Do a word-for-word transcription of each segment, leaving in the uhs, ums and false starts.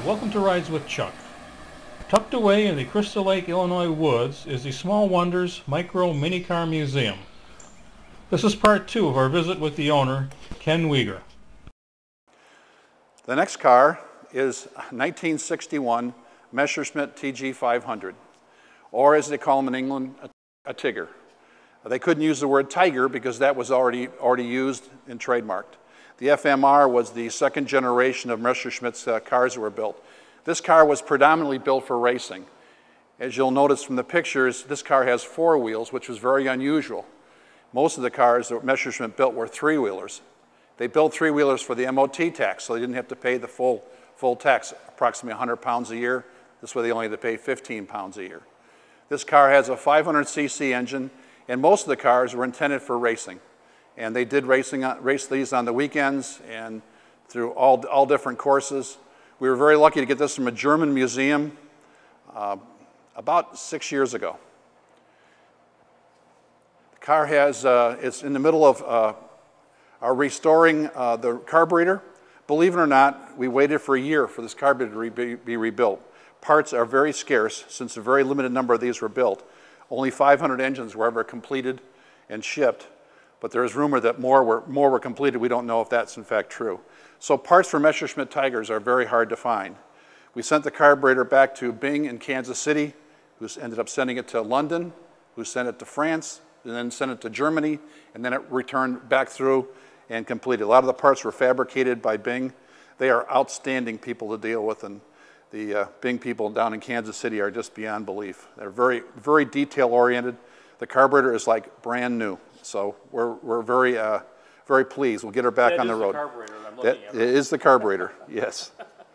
welcome to Rides with Chuck. Tucked away in the Crystal Lake, Illinois woods is the Small Wonders Micro Minicar Museum. This is part two of our visit with the owner, Ken Weger. The next car is nineteen sixty-one Messerschmitt T G five hundred, or as they call them in England, a, a Tigger. They couldn't use the word Tiger because that was already, already used and trademarked. The F M R was the second generation of Messerschmitt's uh, cars that were built. This car was predominantly built for racing. As you'll notice from the pictures, this car has four wheels, which was very unusual. Most of the cars that Messerschmitt built were three-wheelers. They built three-wheelers for the M O T tax, so they didn't have to pay the full, full tax, approximately one hundred pounds a year. This way they only had to pay fifteen pounds a year. This car has a five hundred c c engine, and most of the cars were intended for racing. And they did racing, race these on the weekends and through all, all different courses. We were very lucky to get this from a German museum uh, about six years ago. The car has, uh, it's in the middle of uh, our restoring uh, the carburetor. Believe it or not, we waited for a year for this carburetor to re be, be rebuilt. Parts are very scarce since a very limited number of these were built. Only five hundred engines were ever completed and shipped, but there is rumor that more were, more were completed. We don't know if that's in fact true. So parts for Messerschmitt Tigers are very hard to find. We sent the carburetor back to Bing in Kansas City, who ended up sending it to London, who sent it to France, and then sent it to Germany, and then it returned back through and completed. A lot of the parts were fabricated by Bing. They are outstanding people to deal with, and the uh, Bing people down in Kansas City are just beyond belief. They're very, very detail-oriented. The carburetor is like brand new, so we're, we're very, uh, very pleased. We'll get her back that on the road. The carburetor I'm looking that at. It is the carburetor, yes.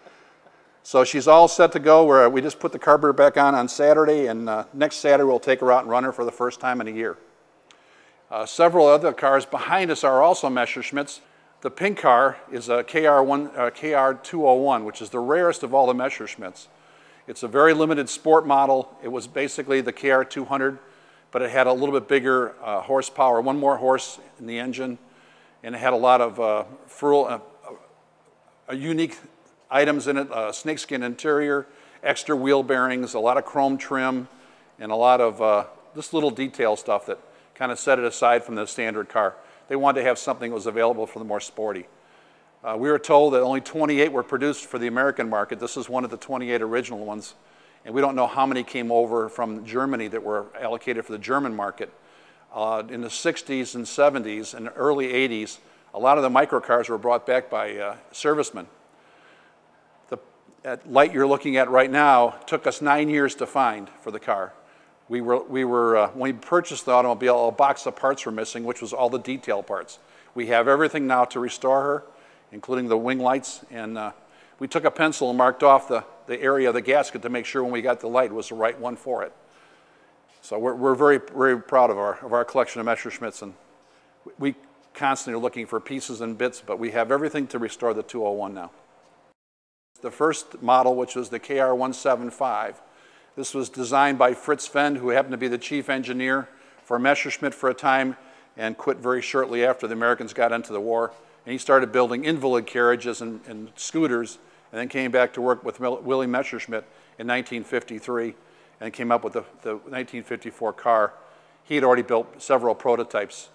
So she's all set to go. We're, we just put the carburetor back on on Saturday, and uh, next Saturday we'll take her out and run her for the first time in a year. Uh, several other cars behind us are also Messerschmitts. The pink car is a K R two oh one, which is the rarest of all the Messerschmitts. It's a very limited sport model. It was basically the K R two hundred, but it had a little bit bigger uh, horsepower, one more horse in the engine, and it had a lot of uh, frill, uh, uh, unique items in it, uh, snakeskin interior, extra wheel bearings, a lot of chrome trim, and a lot of uh, just little detail stuff that kind of set it aside from the standard car. They wanted to have something that was available for the more sporty. Uh, we were told that only twenty-eight were produced for the American market. This is one of the twenty-eight original ones. And we don't know how many came over from Germany that were allocated for the German market. Uh, in the sixties and seventies and early eighties, a lot of the microcars were brought back by uh, servicemen. The at light you're looking at right now took us nine years to find for the car. We were, we were uh, when we purchased the automobile, a box of parts were missing, which was all the detail parts. We have everything now to restore her, including the wing lights, and uh, we took a pencil and marked off the, the area of the gasket to make sure when we got the light it was the right one for it. So we're, we're very, very proud of our, of our collection of Messerschmitts, and we constantly are looking for pieces and bits, but we have everything to restore the two oh one now. The first model, which was the K R one seventy-five, this was designed by Fritz Fend, who happened to be the chief engineer for Messerschmitt for a time and quit very shortly after the Americans got into the war. And he started building invalid carriages and, and scooters, and then came back to work with Willie Messerschmitt in nineteen fifty-three and came up with the, the nineteen fifty-four car. He had already built several prototypes.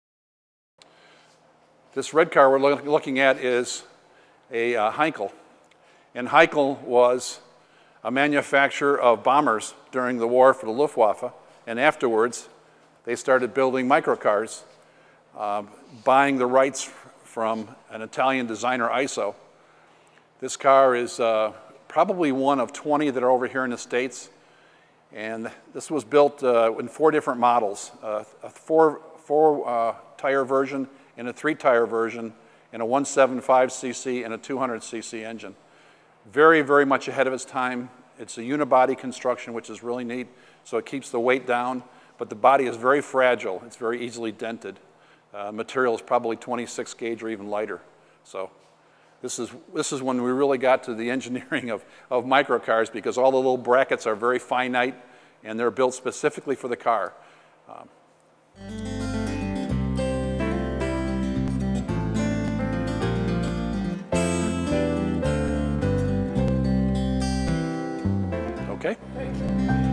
This red car we're lo looking at is a uh, Heinkel. And Heinkel was a manufacturer of bombers during the war for the Luftwaffe, and afterwards they started building microcars, uh, buying the rights from an Italian designer, I S O. This car is uh, probably one of twenty that are over here in the States, and this was built uh, in four different models, uh, a four, four uh, tire version and a three tire version, and a one seventy-five c c and a two hundred c c engine. Very, very much ahead of its time. It's a unibody construction, which is really neat, so it keeps the weight down, but the body is very fragile. It's very easily dented. Uh, material is probably twenty-six gauge or even lighter. So this is, this is when we really got to the engineering of, of microcars, because all the little brackets are very finite and they're built specifically for the car. Um, Okay?